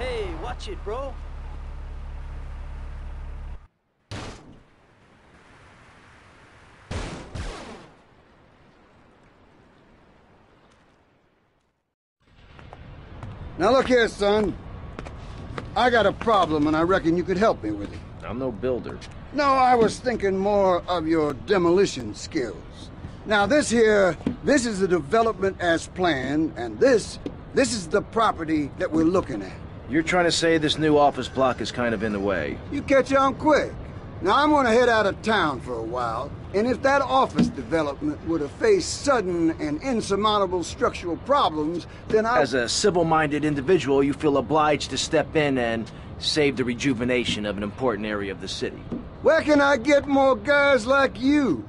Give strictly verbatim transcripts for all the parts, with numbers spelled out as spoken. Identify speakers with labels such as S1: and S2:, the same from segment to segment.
S1: Hey, watch it, bro.
S2: Now look here, son. I got a problem and I reckon you could help me with it.
S3: I'm no builder.
S2: No, I was thinking more of your demolition skills. Now this here, this is the development as planned, and this, this is the property that we're looking at.
S3: You're trying to say this new office block is kind of in the way?
S2: You catch on quick. Now I'm gonna head out of town for a while, and if that office development were to face sudden and insurmountable structural problems, then I...
S3: As a civil-minded individual, you feel obliged to step in and save the rejuvenation of an important area of the city.
S2: Where can I get more guys like you?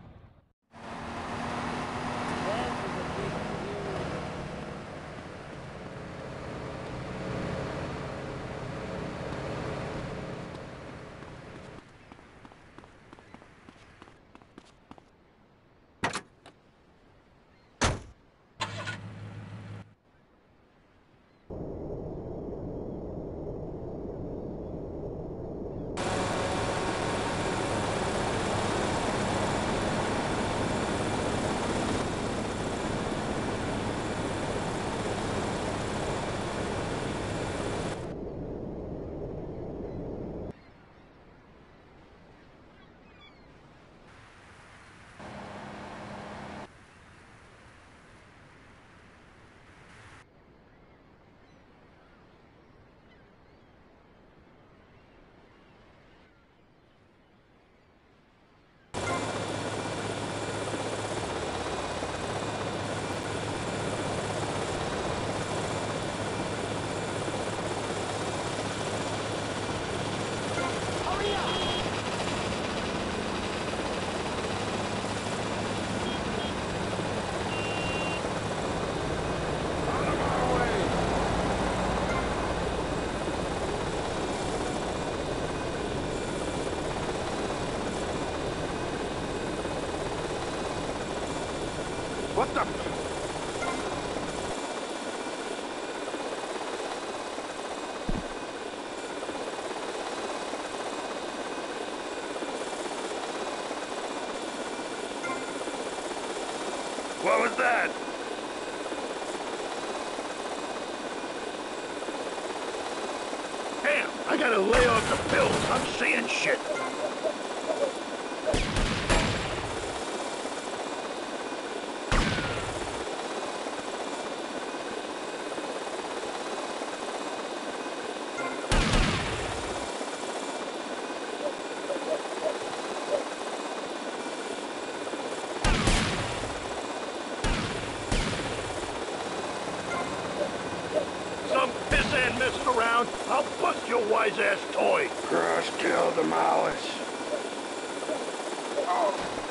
S4: What the... What was that? Damn, I gotta lay off the pills. I'm seeing shit. Messing around, I'll bust your wise-ass toy.
S2: Crush, kill, demolish.
S4: Oh.